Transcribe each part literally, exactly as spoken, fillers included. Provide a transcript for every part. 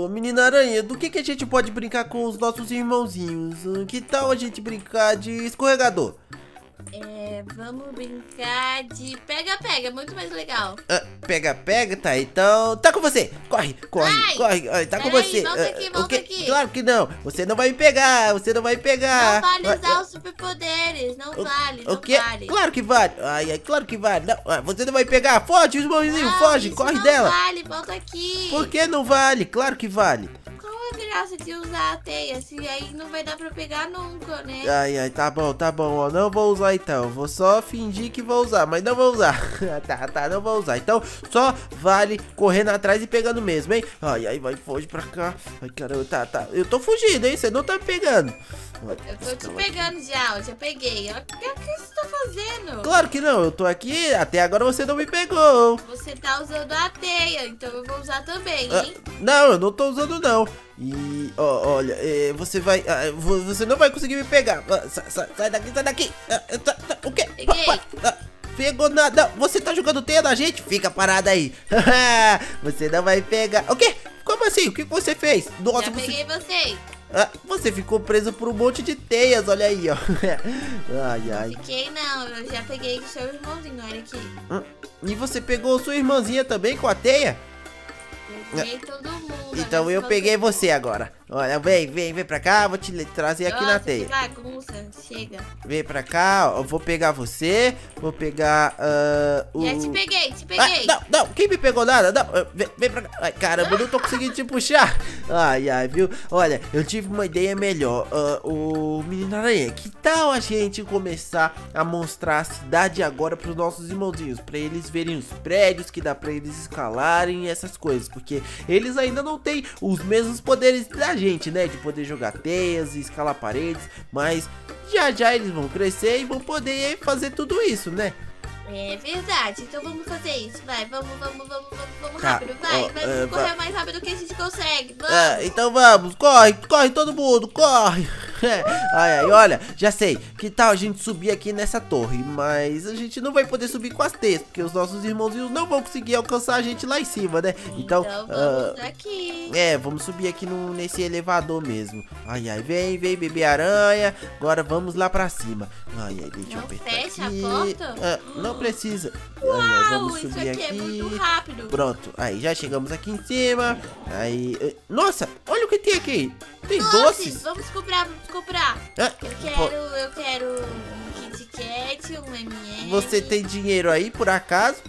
Ô, menina aranha, do que que a gente pode brincar com os nossos irmãozinhos? Hum, Que tal a gente brincar de escorregador? É, vamos brincar de pega-pega, muito mais legal. Ah, pega, pega, tá, então tá com você. Corre, corre, Ai, corre, ai, tá com peraí, você. volta Ah, aqui, o volta quê? aqui. Claro que não, você não vai me pegar, você não vai me pegar. Não vale Ah, usar os superpoderes, não vale, O não quê? vale. Claro que vale. Ai, ai, claro que vale. Não, ah, você não vai pegar. Foge, irmãozinho, Não, foge, isso corre não dela. vale, volta aqui. Por que não vale? Claro que vale. Qual a graça de usar a teia? Se aí não vai dar pra pegar nunca, né? Ai, ai, tá bom, tá bom, ó, não vou usar então, vou só fingir que vou usar, mas não vou usar. Tá, tá, não vou usar, então só vale correndo atrás e pegando mesmo, hein? Ai, ai, vai, foge pra cá. Ai, caramba, tá, tá, eu tô fugindo, hein, você não tá me pegando. Eu tô te pegando já, eu já peguei. Olha o que você tá fazendo? Claro que não, eu tô aqui, até agora você não me pegou. Você tá usando a teia, então eu vou usar também, Ah, hein? não, eu não tô usando não. E, ó, olha, é, você vai, ah, vo- você não vai conseguir me pegar. Ah, sa- sa- sai daqui, sai daqui. Ah, tá, tá, o quê? Peguei. Pa- pa- ah, Pegou nada. Você tá jogando teia na gente? Fica parado aí. Você não vai pegar. O quê? Como assim? O que você fez? Nossa, Já você... peguei vocês. Ah, você ficou preso por um monte de teias, olha aí, ó. Ai, ai. Fiquei não, eu já peguei o seu irmãozinho, olha aqui. Hum, E você pegou sua irmãzinha também com a teia? Eu peguei todo mundo. Então agora eu só peguei você. você agora. Olha, vem, vem, vem pra cá, vou te le- trazer aqui na Nossa, teia. que bagunça, chega. Vem pra cá, ó, eu vou pegar você, vou pegar ah, o... Já te peguei, te Ah, peguei. não, não, quem me pegou nada? Não, ah, vem, vem pra cá. Ai, caramba, eu não tô conseguindo te puxar. Ai, ai, viu? Olha, eu tive uma ideia melhor. Ah, o Menino Aranha, que tal a gente começar a mostrar a cidade agora pros nossos irmãozinhos? Pra eles verem os prédios, que dá pra eles escalarem e essas coisas. Porque eles ainda não têm os mesmos poderes da gente, né? De poder jogar teias e escalar paredes. Mas já já eles vão crescer e vão poder fazer tudo isso, né? É verdade, então vamos fazer isso, vai, vamos, vamos, vamos, vamos, vamos Tá, rápido, vai, ó, vai, é, vamos correr vai. mais rápido que a gente consegue, vamos. Ah, então vamos, corre, corre todo mundo, corre. Ai, ai, olha, já sei, que tal a gente subir aqui nessa torre, mas a gente não vai poder subir com as teias, porque os nossos irmãozinhos não vão conseguir alcançar a gente lá em cima, né? Então, Então ah, vamos aqui. é, vamos subir aqui no, nesse elevador mesmo. Ai, ai, vem, vem, bebê aranha, agora vamos lá pra cima. Ai, ai, deixa eu Não apertar fecha a aqui. porta? Ah, não precisa. Ai, ai, Uau, vamos isso subir aqui, é aqui. muito rápido. Pronto, aí já chegamos aqui em cima. Aí, eh, nossa, olha o que tem aqui. Tem Doces, doces. vamos comprar, vamos comprar. Ah, Eu pô, quero, eu quero um Kit Kat, um M and M. você tem dinheiro aí, por acaso?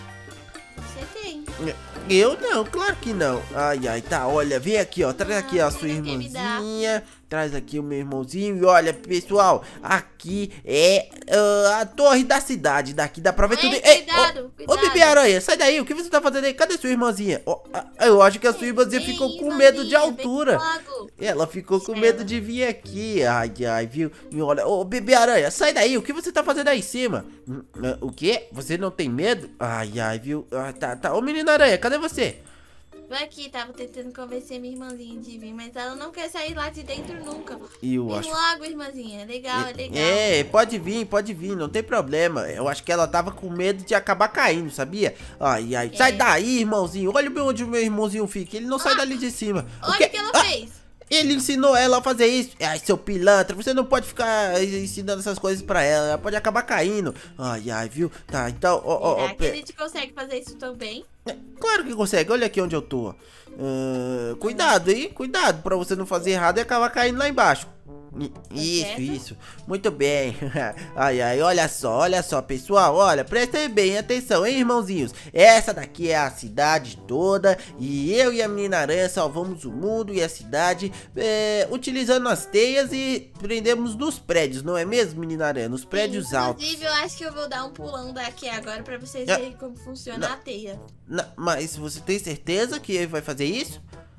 Você tem. Eu não, claro que não. Ai, ai, tá, olha, vem aqui, ó. Traz aqui a Ah, sua você não quer me dar. irmãzinha. Traz aqui o meu irmãozinho. E olha, pessoal, aqui é ah, a torre da cidade. Daqui dá pra ver Ei, tudo. cuidado, Ô, cuidado. bebê aranha, sai daí. O que você tá fazendo aí? Cadê sua irmãzinha? Ó, ah, eu acho que a sua irmãzinha Vem, ficou com irmãzinha, medo de vem altura. logo. Ela ficou com Ela. medo de vir aqui. Ai, ai, viu? E olha, ô bebê aranha, sai daí. O que você tá fazendo aí em cima? Hum, ah, O quê? Você não tem medo? Ai, ai, viu? Ah, tá, tá. Ô menino aranha, cadê você? Tô aqui, tava tentando convencer minha irmãzinha de vir, mas ela não quer sair lá de dentro nunca. Eu Vem acho. logo, irmãzinha. É legal, é legal. É, pode vir, pode vir, não tem problema. Eu acho que ela tava com medo de acabar caindo, sabia? Ai, ai, sai É. daí, irmãozinho. Olha o meu- onde o meu irmãozinho fica. Ele não sai dali de cima. Olha quê? o que ela Ah, fez. Ele ensinou ela a fazer isso. Ai, seu pilantra, você não pode ficar ensinando essas coisas pra ela. Ela pode acabar caindo. Ai, ai, viu? Tá, então, ó, ó, ó. Será que a pe- gente consegue fazer isso também? Claro que consegue, olha aqui onde eu tô. Ah, cuidado, hein? Cuidado pra você não fazer errado e acabar caindo lá embaixo. I- Isso, certo? isso. Muito bem. Ai, ai, olha só, olha só, pessoal. Olha, prestem bem atenção, hein, irmãozinhos. Essa daqui é a cidade toda. E eu e a menina aranha salvamos o mundo e a cidade é, utilizando as teias e prendemos nos prédios, não é mesmo, menina aranha? Nos prédios Sim, altos. Inclusive, eu acho que eu vou dar um pulão daqui agora pra vocês Ah. verem como funciona Não. a teia. Na- mas você tem certeza que vai fazer isso?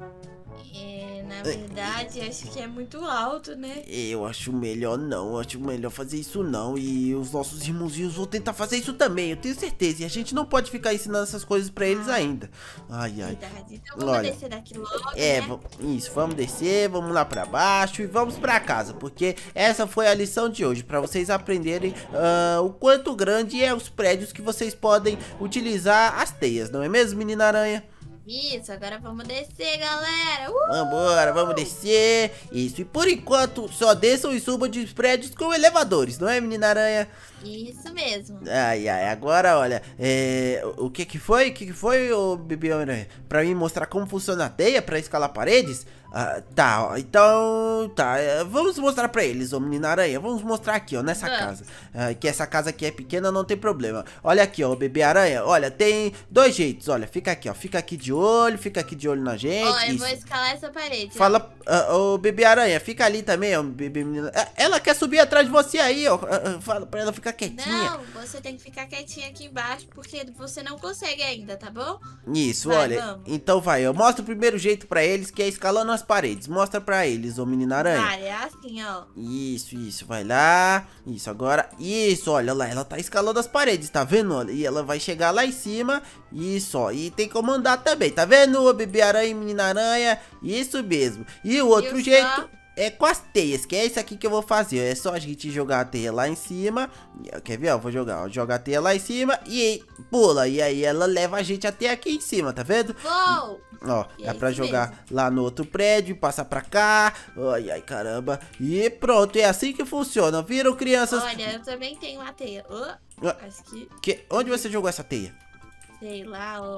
É, na verdade, acho que é muito alto, né? Eu acho melhor não, eu acho melhor fazer isso não. E os nossos irmãozinhos vão tentar fazer isso também, eu tenho certeza. E a gente não pode ficar ensinando essas coisas pra eles ainda. Ai, ai. Verdade. Então vamos Olha, descer daqui logo, É, né? va- isso, vamos descer, vamos lá pra baixo e vamos pra casa. Porque essa foi a lição de hoje, pra vocês aprenderem ah, o quanto grande é os prédios que vocês podem utilizar as teias, não é mesmo, menina aranha? Isso, agora vamos descer, galera. Uh! Vambora, vamos descer. Isso, e por enquanto só desçam e subam de prédios com elevadores, não é, menina aranha? Isso mesmo. Ai, ai, agora olha, é, o que que foi? O que que foi, ô bebê aranha? Pra mim mostrar como funciona a teia pra escalar paredes? Ah, tá, ó, então, tá, é, vamos mostrar pra eles, ô menina aranha, vamos mostrar aqui, ó, nessa Vamos. casa. Ah, que essa casa aqui é pequena, não tem problema. Olha aqui, ó, bebê aranha, olha, tem dois jeitos, olha, fica aqui, ó, fica aqui de olho, fica aqui de olho na gente. Ó, eu isso. vou escalar essa parede. ó. Fala, ah, ô bebê aranha, fica ali também, ó, bebê menina. Ah, ela quer subir atrás de você aí, ó. Ah, ah, fala pra ela ficar quietinha. Não, você tem que ficar quietinha aqui embaixo, porque você não consegue ainda, tá bom? Isso, Vai, olha. vamos. Então vai, eu mostro o primeiro jeito pra eles, que é escalando as paredes. Mostra pra eles, ô menina aranha. Vai, é assim, ó. Isso, isso, vai lá. Isso, agora. Isso, olha lá, ela tá escalando as paredes, tá vendo? Olha, e ela vai chegar lá em cima. Isso, ó. E tem como andar também, tá vendo, ô bebê aranha e menina aranha? Isso mesmo. E o outro Viu jeito. só? É com as teias, que é isso aqui que eu vou fazer. É só a gente jogar a teia lá em cima. Quer ver? Ó, vou jogar. Ó, joga a teia lá em cima e pula. E aí ela leva a gente até aqui em cima, tá vendo? Vou! Ó, E dá é pra isso jogar mesmo. lá no outro prédio, passar pra cá. Ai, ai, caramba. E pronto, é assim que funciona. Viram, crianças? Olha, eu também tenho uma teia. Ó, Ah. acho que, Que, onde você jogou essa teia? sei lá, ó.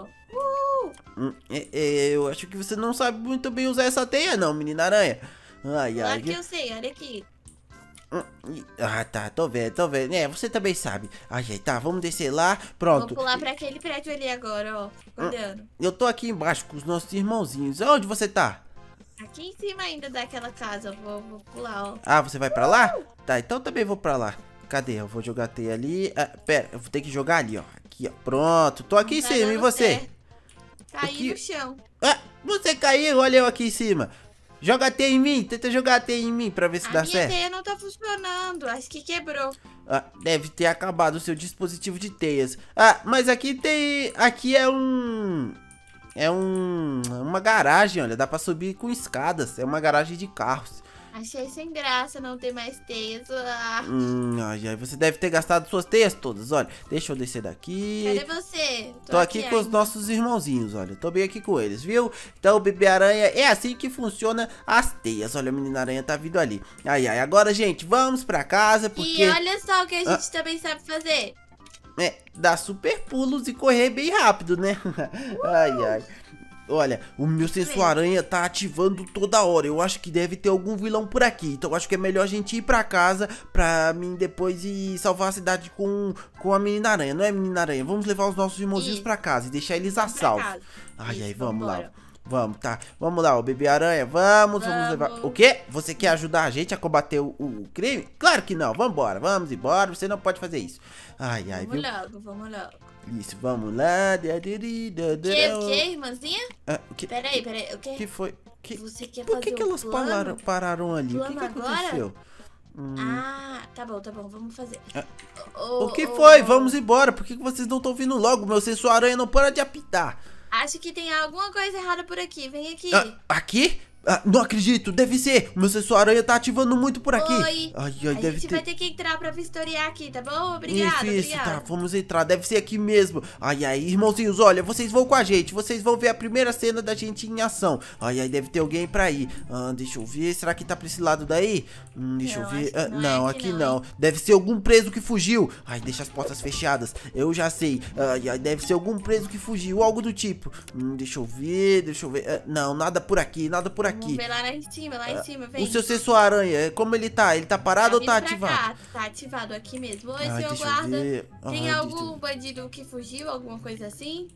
Hum, é- é, eu acho que você não sabe muito bem usar essa teia, não, menina aranha. Ai, Claro ai. que eu sei, olha aqui. Hum, ih, Ah, tá, tô vendo, tô vendo. É, você também sabe. Ai, ai, tá, vamos descer lá. Pronto. Vou pular pra aquele prédio ali agora, ó. Fica Hum. olhando. Eu tô aqui embaixo com os nossos irmãozinhos. Aonde você tá? Aqui em cima ainda daquela casa, eu vou, vou pular, ó. Ah, você vai pra lá? Tá, então também vou pra lá. Cadê? Eu vou jogar a teia ali. Ah, pera, eu vou ter que jogar ali, ó. Aqui, ó. Pronto, tô aqui em Não tá cima. E dando você? certo. Caí Aqui- no chão. Ah, você caiu, olha eu aqui em cima. Joga a teia em mim, tenta jogar a teia em mim pra ver se A dá minha certo. teia não tá funcionando, acho que quebrou. Ah, deve ter acabado o seu dispositivo de teias. Ah, mas aqui tem... Aqui é um... É um... Uma garagem, olha. Dá pra subir com escadas. É uma garagem de carros. Achei sem graça não ter mais teias. Ah, Hum, ai, ai. Você deve ter gastado suas teias todas, olha. Deixa eu descer daqui. cadê você? Tô aqui com os ainda. nossos irmãozinhos, olha. Tô bem aqui com eles, viu? Então, bebê aranha, é assim que funciona as teias. Olha, a menina aranha tá vindo ali. Ai, ai. Agora, gente, vamos pra casa, porque... E olha só o que a gente Ah. também sabe fazer. É, dar super pulos e correr bem rápido, né? Ai, ai. Olha, o meu sensor aranha tá ativando toda hora. Eu acho que deve ter algum vilão por aqui. Então eu acho que é melhor a gente ir pra casa pra mim depois ir salvar a cidade com, com a menina aranha. Não é, menina aranha? Vamos levar os nossos irmãozinhos Isso. pra casa e deixar eles a Vamos pra salvo. casa. Ai, Isso, ai, vamos lá. vambora. Vamos, tá. Vamos lá, o bebê aranha. Vamos, vamos, Vamos. levar. O quê? Você quer ajudar a gente a combater o, o crime? Claro que não. Vambora, vamos embora. Você não pode fazer isso. Ai, ai, Vamos viu? logo, vamos logo. Isso, vamos lá. Da, da, da, da, Que, da. o que, irmãzinha? Ah, o que, Peraí, peraí, o que? que foi? Que, Você quer por que, fazer que um elas plano? pararam, pararam ali? O que, Plano que agora? aconteceu? Hum, Ah, tá bom, tá bom, vamos fazer. Ah, Ô, o que ô, foi? ô, Vamos embora. Por que, que vocês não estão vindo logo? Meu sensor aranha não para de apitar. Acho que tem alguma coisa errada por aqui, vem aqui. Ah, aqui? Ah, não acredito, deve ser. O meu sensor aranha tá ativando muito por aqui. Oi. Ai, ai, a deve gente ter. vai ter que entrar pra vistoriar aqui, tá bom? Obrigada, Isso, isso, obrigada. tá, vamos entrar, deve ser aqui mesmo. Ai, ai, irmãozinhos, olha, vocês vão com a gente. Vocês vão ver a primeira cena da gente em ação. Ai, ai, deve ter alguém pra ir. Ah, deixa eu ver, será que tá pra esse lado daí? Hum, deixa Não, eu ver. acho que Ah, não é não, aqui aqui não, não. Deve ser algum preso que fugiu. Ai, deixa as portas fechadas. Eu já sei. Ai, ai, deve ser algum preso que fugiu, algo do tipo. Hum, deixa eu ver, deixa eu ver. Ah, não, nada por aqui, nada por Vamos aqui. ver lá em cima, lá em cima, vem. O seu sensor aranha, como ele tá? Ele tá parado ou vindo tá pra ativado? cá, tá ativado aqui mesmo. Oi, Ai, senhor deixa eu guarda. ver. Tem Ai, algum deixa eu- bandido que fugiu, alguma coisa assim?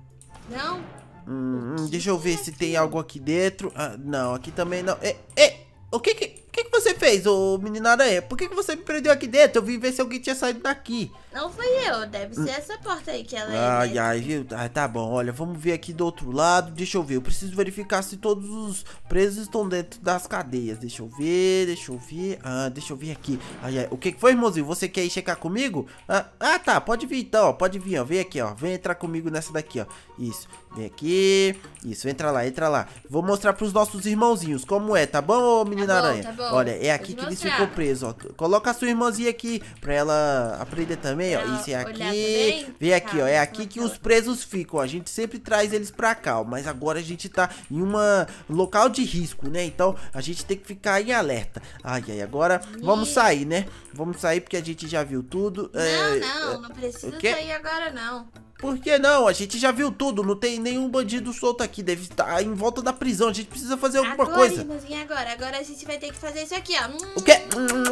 Não? Hum, hum, deixa eu ver se tem algo aqui dentro. Ah, não, aqui também não. É, é, o que que, o que que você fez, ô menina aranha? Por que que você me prendeu aqui dentro? Eu vim ver se alguém tinha saído daqui. Não fui eu, deve ser essa porta aí que ela é. Ai, né? ai, viu? Ah, tá bom, olha, vamos ver aqui do outro lado. Deixa eu ver, eu preciso verificar se todos os presos estão dentro das cadeias. Deixa eu ver, deixa eu ver. Ah, deixa eu ver aqui. Ai, ai, o que que foi, irmãozinho? Você quer ir checar comigo? Ah, ah, tá, pode vir então, ó, pode vir, ó. Vem aqui, ó. Vem entrar comigo nessa daqui, ó. Isso. Vem aqui. Isso, entra lá, entra lá. Vou mostrar pros nossos irmãozinhos como é, tá bom, menina Tá bom, aranha? tá bom. Olha, é aqui Pode que eles mostrar. ficam presos, ó. Coloca a sua irmãzinha aqui pra ela aprender também, ó. Pra Isso é olhar aqui. também? Vem aqui, Tá, ó. É vou aqui que colocar. os presos ficam. A gente sempre traz eles pra cá, ó. Mas agora a gente tá em uma um local de risco, né? Então a gente tem que ficar em alerta. Ai, ai, agora vamos Ih. sair, né? Vamos sair porque a gente já viu tudo. Não, É, não, não precisa o quê? sair agora, não. Por que não? A gente já viu tudo. Não tem nenhum bandido solto aqui. Deve estar em volta da prisão. A gente precisa fazer alguma Agora, coisa. irmãzinha, agora. Agora a gente vai ter que fazer isso aqui, ó. Hum, O quê?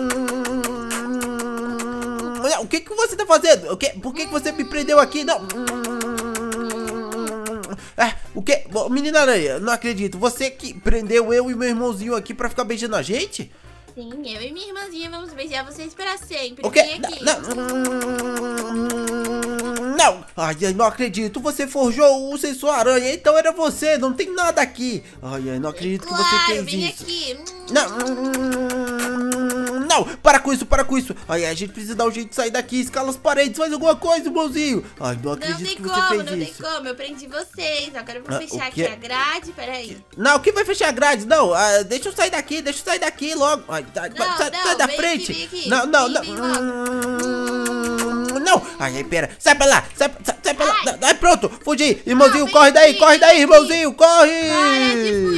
O que que você tá fazendo? O quê? Por que que você me prendeu aqui? Não. É, o quê? Menina aranha, não acredito. Você que prendeu eu e meu irmãozinho aqui pra ficar beijando a gente? Sim, eu e minha irmãzinha vamos beijar vocês para sempre. O quê? Vem aqui. Não, não. Ai, ai, não acredito. Você forjou o sensor aranha, então era você. Não tem nada aqui. Ai, ai, não acredito que você Claro, fez vem isso. aqui. Hum, Não, não, para com isso, para com isso. Ai, a gente precisa dar um jeito de sair daqui. Escala as paredes, faz alguma coisa, irmãozinho. Ai, não Não acredito tem que como, você não fez tem isso. como. Eu prendi vocês. Agora eu vou Ah, fechar o aqui quê? a grade. Peraí. Não, quem vai fechar a grade? Não, ah, deixa eu sair daqui, deixa eu sair daqui logo. Ai, sai, Não, sai, não, sai da vem frente. aqui, vem aqui. Não, não, Vem, não. vem Hum, Não. Ai, ai, pera. Sai pra lá. Sai, sai, sai pra lá. Ai. Ai, pronto. Fugi. Irmãozinho, Não, corre vem daí, aqui, corre vem daí, aqui. irmãozinho, corre. Para de